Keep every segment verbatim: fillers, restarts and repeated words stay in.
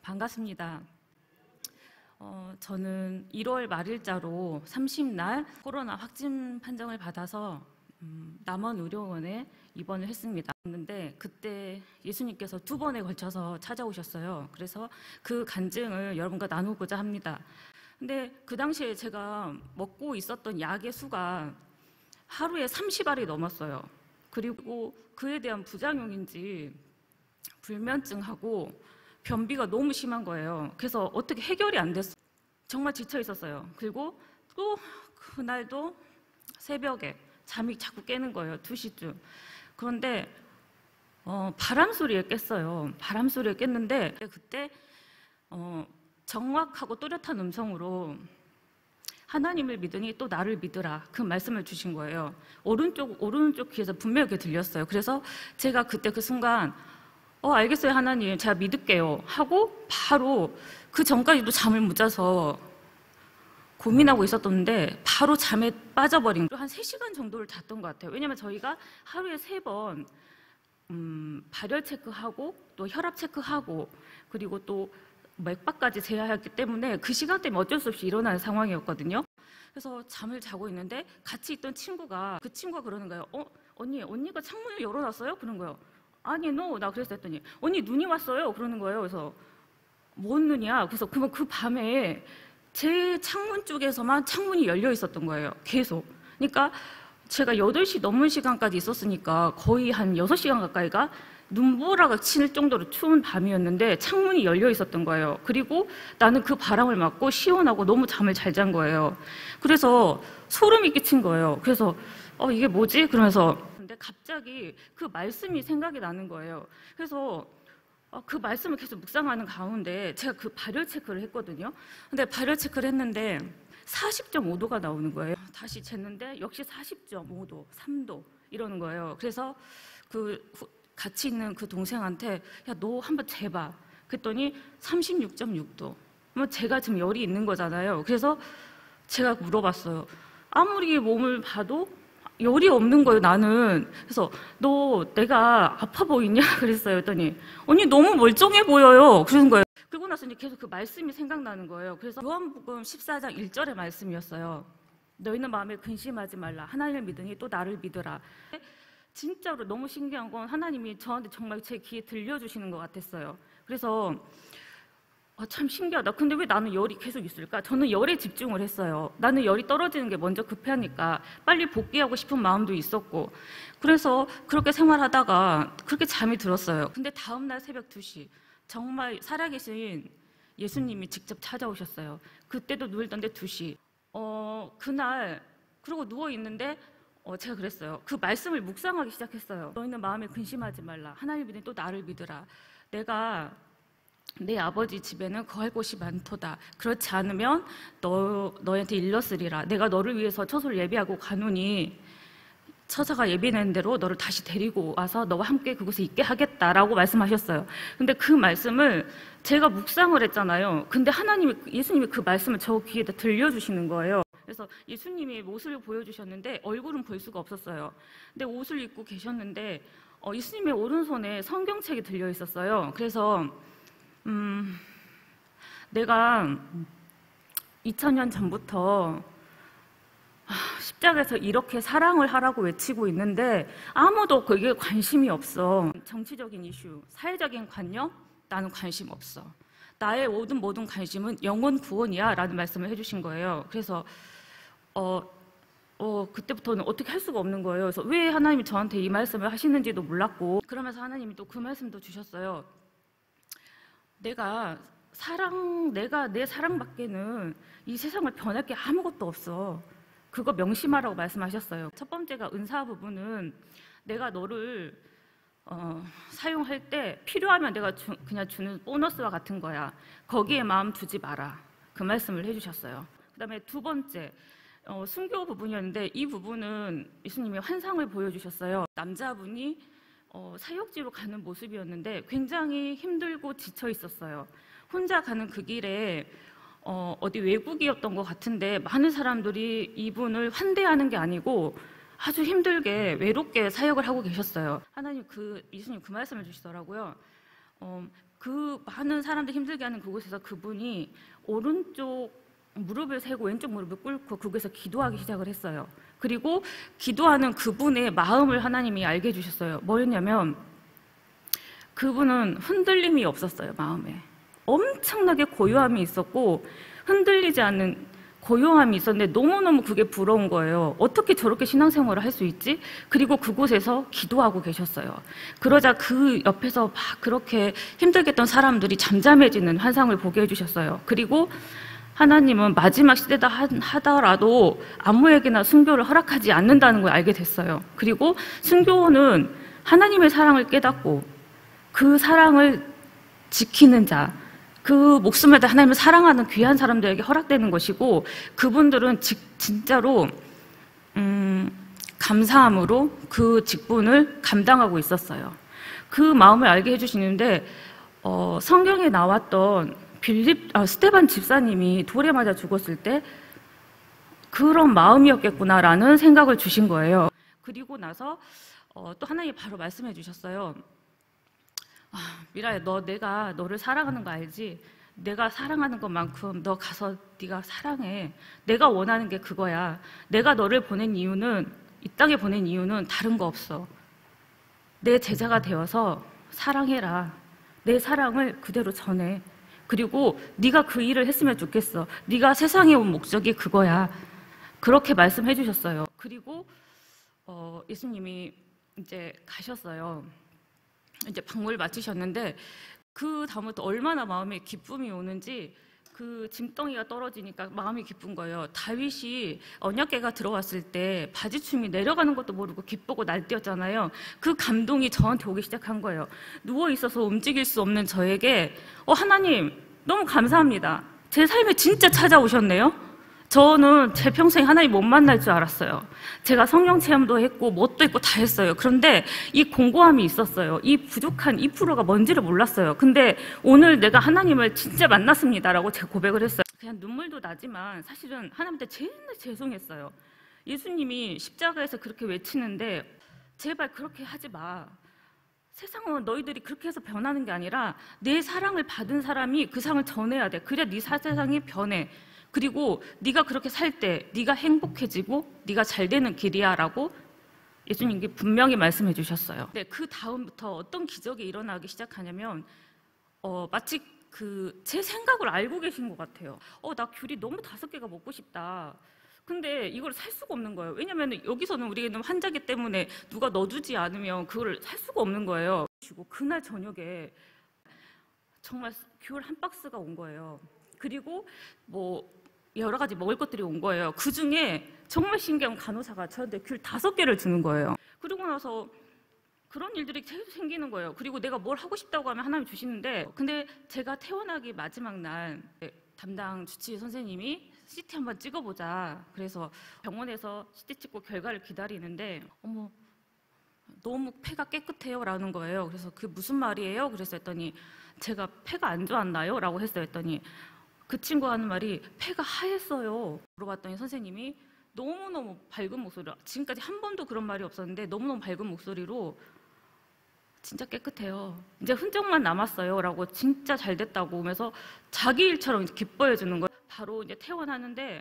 반갑습니다. 어, 저는 일월 말일자로 삼십 날 코로나 확진 판정을 받아서 음, 남원의료원에 입원을 했습니다. 근데 그때 예수님께서 두 번에 걸쳐서 찾아오셨어요. 그래서 그 간증을 여러분과 나누고자 합니다. 근데 그 당시에 제가 먹고 있었던 약의 수가 하루에 삼십 알이 넘었어요. 그리고 그에 대한 부작용인지 불면증하고 변비가 너무 심한 거예요. 그래서 어떻게 해결이 안 됐어요. 정말 지쳐 있었어요. 그리고 또 그날도 새벽에 잠이 자꾸 깨는 거예요. 두 시쯤. 그런데 어, 바람 소리에 깼어요. 바람 소리에 깼는데 그때 어, 정확하고 또렷한 음성으로 하나님을 믿으니 또 나를 믿으라, 그 말씀을 주신 거예요. 오른쪽 오른쪽 귀에서 분명하게 들렸어요. 그래서 제가 그때 그 순간 어 알겠어요 하나님, 제가 믿을게요 하고 바로 그 전까지도 잠을 못 자서 고민하고 있었던데 바로 잠에 빠져버린 한 세 시간 정도를 잤던 것 같아요. 왜냐면 저희가 하루에 세 번 음, 발열 체크하고 또 혈압 체크하고 그리고 또 맥박까지 재야했기 때문에 그 시간 때문에 어쩔 수 없이 일어나는 상황이었거든요. 그래서 잠을 자고 있는데 같이 있던 친구가 그 친구가 그러는 거예요. 어 언니 언니가 창문을 열어놨어요? 그런 거예요. 아니 no, 나 그래서 했더니 언니 눈이 왔어요 그러는 거예요. 그래서 뭔 눈이야? 그래서 그러면 그 밤에 제 창문 쪽에서만 창문이 열려 있었던 거예요. 계속. 그러니까 제가 여덟 시 넘은 시간까지 있었으니까 거의 한 여섯 시간 가까이가 눈보라가 칠 정도로 추운 밤이었는데 창문이 열려 있었던 거예요. 그리고 나는 그 바람을 맞고 시원하고 너무 잠을 잘 잔 거예요. 그래서 소름이 끼친 거예요. 그래서 어 이게 뭐지? 그러면서 근데 갑자기 그 말씀이 생각이 나는 거예요. 그래서 어, 그 말씀을 계속 묵상하는 가운데 제가 그 발열 체크를 했거든요. 근데 발열 체크를 했는데 사십 점 오 도가 나오는 거예요. 다시 쟀는데 역시 사십 점 오 도, 삼 도 이러는 거예요. 그래서 그 같이 있는 그 동생한테 야, 너 한번 재봐. 그랬더니 삼십육 점 육 도. 뭐 제가 지금 열이 있는 거잖아요. 그래서 제가 물어봤어요. 아무리 몸을 봐도 열이 없는 거예요, 나는. 그래서 너 내가 아파 보이냐? 그랬어요. 그랬더니 언니 너무 멀쩡해 보여요. 그러는 거예요. 그러고 나서 이제 계속 그 말씀이 생각나는 거예요. 그래서 요한복음 십사 장 일 절의 말씀이었어요. 너희는 마음에 근심하지 말라. 하나님을 믿으니 또 나를 믿으라. 진짜로 너무 신기한 건 하나님이 저한테 정말 제 귀에 들려주시는 것 같았어요. 그래서 아, 참 신기하다. 근데 왜 나는 열이 계속 있을까? 저는 열에 집중을 했어요. 나는 열이 떨어지는 게 먼저 급하니까 빨리 복귀하고 싶은 마음도 있었고 그래서 그렇게 생활하다가 그렇게 잠이 들었어요. 근데 다음날 새벽 두 시 정말 살아계신 예수님이 직접 찾아오셨어요. 그때도 누워있던데 두 시 어, 그날 그러고 누워있는데 어, 제가 그랬어요. 그 말씀을 묵상하기 시작했어요. 너희는 마음에 근심하지 말라. 하나님 믿으니 또 나를 믿으라. 내가 내 아버지 집에는 거할 곳이 많도다. 그렇지 않으면 너, 너한테 일렀으리라. 내가 너를 위해서 처소를 예비하고 가노니 처자가 예비하는 대로 너를 다시 데리고 와서 너와 함께 그곳에 있게 하겠다라고 말씀하셨어요. 근데 그 말씀을 제가 묵상을 했잖아요. 근데 하나님이, 예수님이 그 말씀을 저 귀에다 들려주시는 거예요. 그래서 예수님이 모습을 보여주셨는데 얼굴은 볼 수가 없었어요. 근데 옷을 입고 계셨는데 어, 예수님의 오른손에 성경책이 들려 있었어요. 그래서 음, 내가 이천 년 전부터 십자가에서 이렇게 사랑을 하라고 외치고 있는데 아무도 거기에 관심이 없어. 정치적인 이슈, 사회적인 관념, 나는 관심 없어. 나의 모든 모든 관심은 영혼 구원이야 라는 말씀을 해주신 거예요. 그래서 어, 어, 그때부터는 어떻게 할 수가 없는 거예요. 그래서 왜 하나님이 저한테 이 말씀을 하시는지도 몰랐고 그러면서 하나님이 또 그 말씀도 주셨어요. 내가 사랑, 내가 내 사랑밖에는 이 세상을 변할 게 아무것도 없어. 그거 명심하라고 말씀하셨어요. 첫 번째가 은사 부분은 내가 너를 어, 사용할 때 필요하면 내가 주, 그냥 주는 보너스와 같은 거야. 거기에 마음 두지 마라. 그 말씀을 해주셨어요. 그 다음에 두 번째 어, 순교 부분이었는데 이 부분은 예수님이 환상을 보여주셨어요. 남자분이 어, 사역지로 가는 모습이었는데 굉장히 힘들고 지쳐 있었어요. 혼자 가는 그 길에 어, 어디 외국이었던 것 같은데 많은 사람들이 이분을 환대하는 게 아니고 아주 힘들게 외롭게 사역을 하고 계셨어요. 하나님 그 예수님 그 말씀을 주시더라고요. 어, 그 많은 사람들 힘들게 하는 그곳에서 그분이 오른쪽 무릎을 세고 왼쪽 무릎을 꿇고 그곳에서 기도하기 시작을 했어요. 그리고 기도하는 그분의 마음을 하나님이 알게 해주셨어요. 뭐였냐면 그분은 흔들림이 없었어요. 마음에 엄청나게 고요함이 있었고 흔들리지 않는 고요함이 있었는데 너무너무 그게 부러운 거예요. 어떻게 저렇게 신앙생활을 할 수 있지? 그리고 그곳에서 기도하고 계셨어요. 그러자 그 옆에서 막 그렇게 힘들게 했던 사람들이 잠잠해지는 환상을 보게 해주셨어요. 그리고 하나님은 마지막 시대다 하더라도 아무에게나 순교를 허락하지 않는다는 걸 알게 됐어요. 그리고 순교는 하나님의 사랑을 깨닫고 그 사랑을 지키는 자, 그 목숨을 다 하나님을 사랑하는 귀한 사람들에게 허락되는 것이고 그분들은 지, 진짜로 음, 감사함으로 그 직분을 감당하고 있었어요. 그 마음을 알게 해주시는데 어, 성경에 나왔던 빌립, 아, 스테반 집사님이 돌에 맞아 죽었을 때 그런 마음이었겠구나라는 생각을 주신 거예요. 그리고 나서 어, 또 하나님이 바로 말씀해 주셨어요. 아, 미라야, 너 내가 너를 사랑하는 거 알지? 내가 사랑하는 것만큼 너 가서 네가 사랑해. 내가 원하는 게 그거야. 내가 너를 보낸 이유는, 이 땅에 보낸 이유는 다른 거 없어. 내 제자가 되어서 사랑해라. 내 사랑을 그대로 전해. 그리고 네가 그 일을 했으면 좋겠어. 네가 세상에 온 목적이 그거야. 그렇게 말씀해 주셨어요. 그리고 어, 예수님이 이제 가셨어요. 이제 방문을 마치셨는데 그 다음부터 얼마나 마음에 기쁨이 오는지 그 짐덩이가 떨어지니까 마음이 기쁜 거예요. 다윗이 언약궤가 들어왔을 때 바지춤이 내려가는 것도 모르고 기쁘고 날뛰었잖아요. 그 감동이 저한테 오기 시작한 거예요. 누워있어서 움직일 수 없는 저에게 어 하나님 너무 감사합니다. 제 삶에 진짜 찾아오셨네요. 저는 제 평생 하나님 못 만날 줄 알았어요. 제가 성령 체험도 했고 뭣도 했고 다 했어요. 그런데 이 공고함이 있었어요. 이 부족한 이 퍼센트가 뭔지를 몰랐어요. 근데 오늘 내가 하나님을 진짜 만났습니다라고 제가 고백을 했어요. 그냥 눈물도 나지만 사실은 하나님한테 제일 죄송했어요. 예수님이 십자가에서 그렇게 외치는데 제발 그렇게 하지 마. 세상은 너희들이 그렇게 해서 변하는 게 아니라 내 사랑을 받은 사람이 그 사랑을 전해야 돼. 그래야 네 세상이 변해. 그리고 네가 그렇게 살 때 네가 행복해지고 네가 잘 되는 길이야 라고 예수님께 분명히 말씀해 주셨어요. 네, 그 다음부터 어떤 기적이 일어나기 시작하냐면 어, 마치 그 제 생각을 알고 계신 것 같아요. 어, 나 귤이 너무 다섯 개가 먹고 싶다. 근데 이걸 살 수가 없는 거예요. 왜냐면 여기서는 우리는 환자기 때문에 누가 넣어주지 않으면 그걸 살 수가 없는 거예요. 그리고 그날 저녁에 정말 귤 한 박스가 온 거예요. 그리고 뭐 여러 가지 먹을 것들이 온 거예요. 그 중에 정말 신기한 간호사가 저한테 귤 다섯 개를 주는 거예요. 그러고 나서 그런 일들이 계속 생기는 거예요. 그리고 내가 뭘 하고 싶다고 하면 하나님 주시는데 근데 제가 퇴원하기 마지막 날 담당 주치의 선생님이 씨티 한번 찍어보자. 그래서 병원에서 씨티 찍고 결과를 기다리는데 어머 너무 폐가 깨끗해요 라는 거예요. 그래서 그게 무슨 말이에요? 그래서 했더니 제가 폐가 안 좋았나요? 라고 했어요. 했더니 그 친구가 하는 말이 폐가 하였어요. 물어봤더니 선생님이 너무너무 밝은 목소리로 지금까지 한 번도 그런 말이 없었는데 너무너무 밝은 목소리로 진짜 깨끗해요. 이제 흔적만 남았어요. 라고 진짜 잘 됐다고 하면서 자기 일처럼 기뻐해 주는 거예요. 바로 이제 퇴원하는데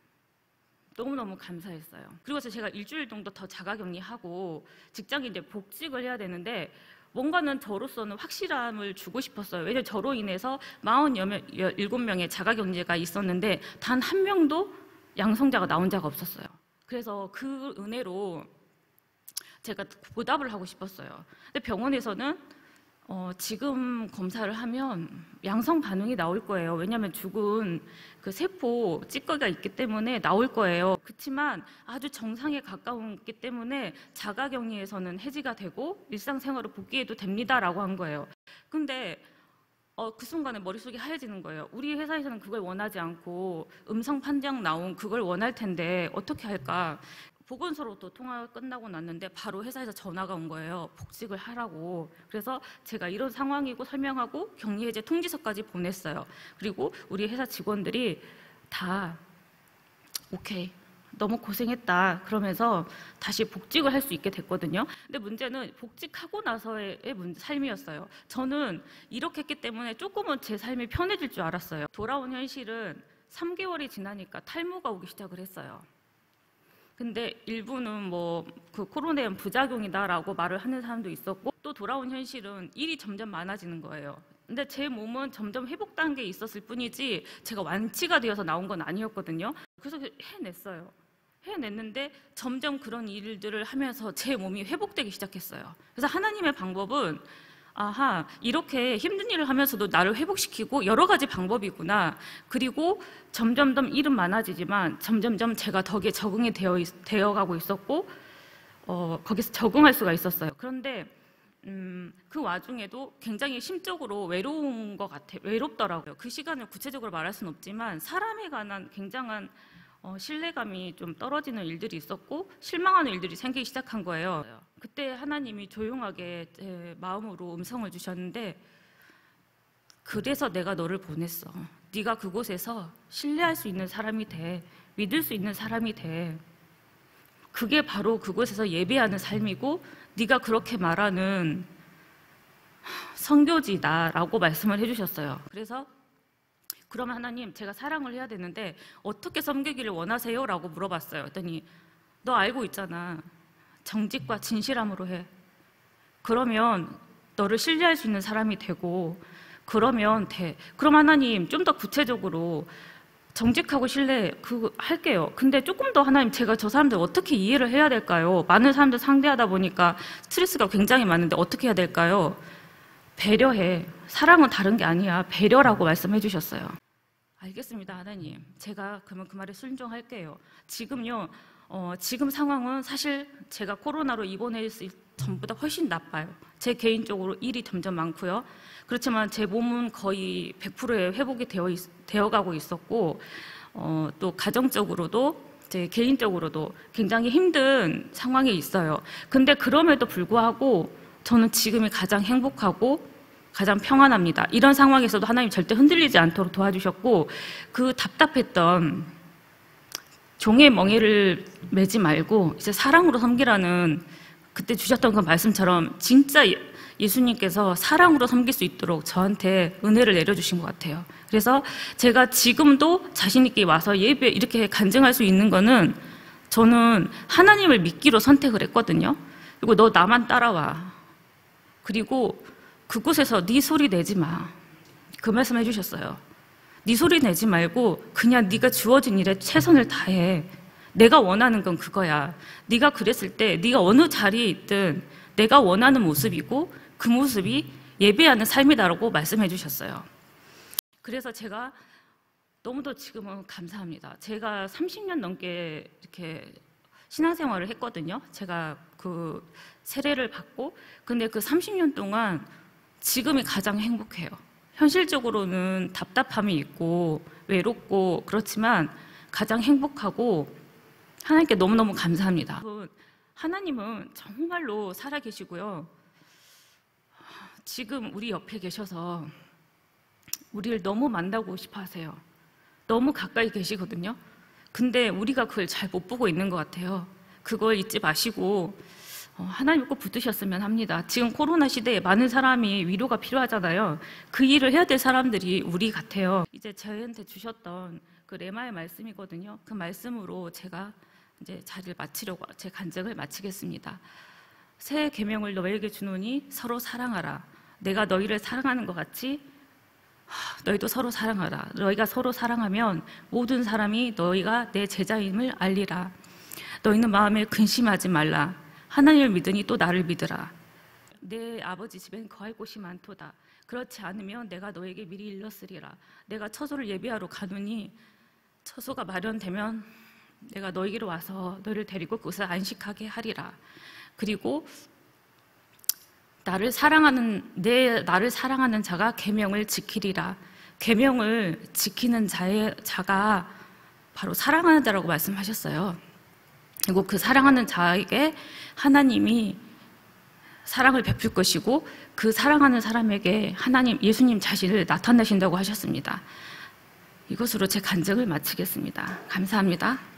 너무너무 감사했어요. 그리고 제가 일주일 정도 더 자가격리하고 직장에 이제 복직을 해야 되는데 뭔가는 저로서는 확실함을 주고 싶었어요. 왜냐하면 저로 인해서 사십칠 명의 자가격리가 있었는데 단 한 명도 양성자가 나온 자가 없었어요. 그래서 그 은혜로 제가 보답을 하고 싶었어요. 근데 병원에서는 어, 지금 검사를 하면 양성 반응이 나올 거예요. 왜냐하면 죽은 그 세포 찌꺼기가 있기 때문에 나올 거예요. 그렇지만 아주 정상에 가까웠기 때문에 자가격리에서는 해지가 되고 일상생활로 복귀해도 됩니다라고 한 거예요. 근데 어, 그 순간에 머릿속이 하얘지는 거예요. 우리 회사에서는 그걸 원하지 않고 음성 판정 나온 그걸 원할 텐데 어떻게 할까? 보건소로부터 통화가 끝나고 났는데 바로 회사에서 전화가 온 거예요. 복직을 하라고. 그래서 제가 이런 상황이고 설명하고 격리해제 통지서까지 보냈어요. 그리고 우리 회사 직원들이 다 오케이, 너무 고생했다 그러면서 다시 복직을 할 수 있게 됐거든요. 근데 문제는 복직하고 나서의 문제, 삶이었어요. 저는 이렇게 했기 때문에 조금은 제 삶이 편해질 줄 알았어요. 돌아온 현실은 삼 개월이 지나니까 탈모가 오기 시작을 했어요. 근데 일부는 뭐 그 코로나의 부작용이다라고 말을 하는 사람도 있었고, 또 돌아온 현실은 일이 점점 많아지는 거예요. 근데 제 몸은 점점 회복 단계에 있었을 뿐이지 제가 완치가 되어서 나온 건 아니었거든요. 그래서 해냈어요. 해냈는데 점점 그런 일들을 하면서 제 몸이 회복되기 시작했어요. 그래서 하나님의 방법은 아하, 이렇게 힘든 일을 하면서도 나를 회복시키고 여러 가지 방법이구나. 그리고 점점점 일은 많아지지만 점점점 제가 덕에 적응이 되어, 되어가고 있었고 어, 거기서 적응할 수가 있었어요. 그런데 음, 그 와중에도 굉장히 심적으로 외로운 것 같아요. 외롭더라고요. 그 시간을 구체적으로 말할 수는 없지만 사람에 관한 굉장한 어, 신뢰감이 좀 떨어지는 일들이 있었고 실망하는 일들이 생기기 시작한 거예요. 그때 하나님이 조용하게 제 마음으로 음성을 주셨는데, 그래서 내가 너를 보냈어. 네가 그곳에서 신뢰할 수 있는 사람이 돼. 믿을 수 있는 사람이 돼. 그게 바로 그곳에서 예배하는 삶이고 네가 그렇게 말하는 선교지다라고 말씀을 해주셨어요. 그래서 그러면 하나님, 제가 사랑을 해야 되는데 어떻게 섬기기를 원하세요? 라고 물어봤어요. 그랬더니 너 알고 있잖아. 정직과 진실함으로 해. 그러면 너를 신뢰할 수 있는 사람이 되고 그러면 돼. 그럼 하나님, 좀 더 구체적으로 정직하고 신뢰 그 할게요. 근데 조금 더 하나님, 제가 저 사람들 어떻게 이해를 해야 될까요? 많은 사람들 상대하다 보니까 스트레스가 굉장히 많은데 어떻게 해야 될까요? 배려해. 사랑은 다른 게 아니야. 배려라고 말씀해 주셨어요. 알겠습니다, 하나님. 제가 그러면 그 말에 순종할게요. 지금요, 어, 지금 상황은 사실 제가 코로나로 입원했을 전보다 훨씬 나빠요. 제 개인적으로 일이 점점 많고요. 그렇지만 제 몸은 거의 백 퍼센트의 회복이 되어, 있, 되어가고 있었고 어, 또 가정적으로도 제 개인적으로도 굉장히 힘든 상황에 있어요. 근데 그럼에도 불구하고 저는 지금이 가장 행복하고 가장 평안합니다. 이런 상황에서도 하나님 절대 흔들리지 않도록 도와주셨고, 그 답답했던 종의 멍에를 매지 말고 이제 사랑으로 섬기라는 그때 주셨던 그 말씀처럼 진짜 예수님께서 사랑으로 섬길 수 있도록 저한테 은혜를 내려주신 것 같아요. 그래서 제가 지금도 자신 있게 와서 예배 이렇게 간증할 수 있는 거는 저는 하나님을 믿기로 선택을 했거든요. 그리고 너 나만 따라와. 그리고 그곳에서 네 소리 내지 마. 그 말씀 해주셨어요. 네 소리 내지 말고 그냥 네가 주어진 일에 최선을 다해. 내가 원하는 건 그거야. 네가 그랬을 때 네가 어느 자리에 있든 내가 원하는 모습이고 그 모습이 예배하는 삶이다라고 말씀해 주셨어요. 그래서 제가 너무도 지금은 감사합니다. 제가 삼십 년 넘게 이렇게 신앙생활을 했거든요. 제가 그 세례를 받고, 근데 그 삼십 년 동안 지금이 가장 행복해요. 현실적으로는 답답함이 있고 외롭고 그렇지만 가장 행복하고 하나님께 너무너무 감사합니다. 하나님은 정말로 살아계시고요. 지금 우리 옆에 계셔서 우리를 너무 만나고 싶어 하세요. 너무 가까이 계시거든요. 근데 우리가 그걸 잘 못 보고 있는 것 같아요. 그걸 잊지 마시고 하나님 꼭 붙드셨으면 합니다. 지금 코로나 시대에 많은 사람이 위로가 필요하잖아요. 그 일을 해야 될 사람들이 우리 같아요. 이제 저희한테 주셨던 그 레마의 말씀이거든요. 그 말씀으로 제가 이제 자리를 마치려고 제 간증을 마치겠습니다. 새 계명을 너희에게 주노니 서로 사랑하라. 내가 너희를 사랑하는 것 같이 너희도 서로 사랑하라. 너희가 서로 사랑하면 모든 사람이 너희가 내 제자임을 알리라. 너희는 마음에 근심하지 말라. 하나님을 믿으니 또 나를 믿으라. 내 아버지 집엔 거할 곳이 많도다. 그렇지 않으면 내가 너에게 미리 일렀으리라. 내가 처소를 예비하러 가노니 처소가 마련되면 내가 너에게로 와서 너희를 데리고 그곳에 안식하게 하리라. 그리고 나를 사랑하는 내 나를 사랑하는 자가 계명을 지키리라. 계명을 지키는 자의 자가 바로 사랑하는 자라고 말씀하셨어요. 그리고 그 사랑하는 자에게 하나님이 사랑을 베풀 것이고 그 사랑하는 사람에게 하나님, 예수님 자신을 나타내신다고 하셨습니다. 이것으로 제 간증을 마치겠습니다. 감사합니다.